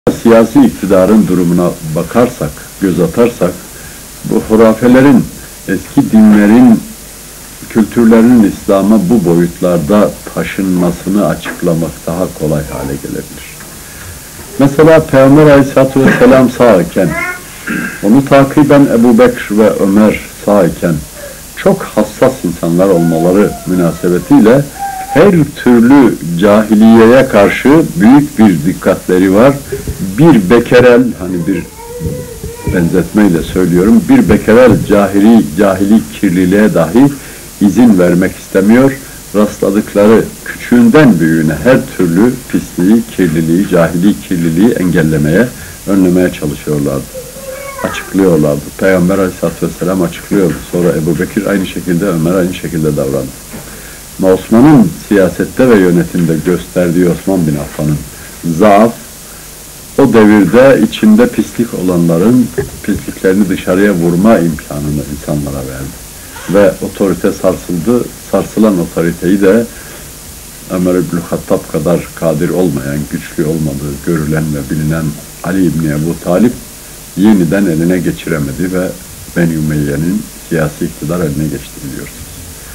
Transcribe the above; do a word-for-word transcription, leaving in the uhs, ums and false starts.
Siyasi iktidarın durumuna bakarsak, göz atarsak, bu hurafelerin, eski dinlerin, kültürlerinin İslam'a bu boyutlarda taşınmasını açıklamak daha kolay hale gelebilir. Mesela Peygamber Aleyhisselatü Vesselam sağ iken, onu takiben Ebu Bekir ve Ömer sağ iken, çok hassas insanlar olmaları münasebetiyle her türlü cahiliyeye karşı büyük bir dikkatleri var. Bir bekerel, hani bir benzetmeyle söylüyorum, bir bekerel cahili, cahili kirliliğe dahi izin vermek istemiyor. Rastladıkları küçüğünden büyüğüne her türlü pisliği, kirliliği, cahili kirliliği engellemeye, önlemeye çalışıyorlardı. Açıklıyorlardı. Peygamber Aleyhisselatü Vesselam açıklıyordu. Sonra Ebu Bekir aynı şekilde, Ömer aynı şekilde davrandı. Ama Osman'ın siyasette ve yönetimde gösterdiği, Osman bin Affan'ın zaaf, o devirde içinde pislik olanların pisliklerini dışarıya vurma imkanını insanlara verdi. Ve otorite sarsıldı. Sarsılan otoriteyi de Ömer İbn Hattab kadar kadir olmayan, güçlü olmadığı görülen ve bilinen Ali İbni Ebu Talib yeniden eline geçiremedi ve Beni Ümeyye'nin siyasi iktidar eline geçti biliyoruz.